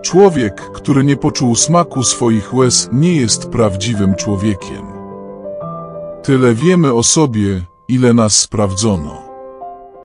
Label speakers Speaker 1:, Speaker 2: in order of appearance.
Speaker 1: Człowiek, który nie poczuł smaku swoich łez, nie jest prawdziwym człowiekiem. Tyle wiemy o sobie, ile nas sprawdzono.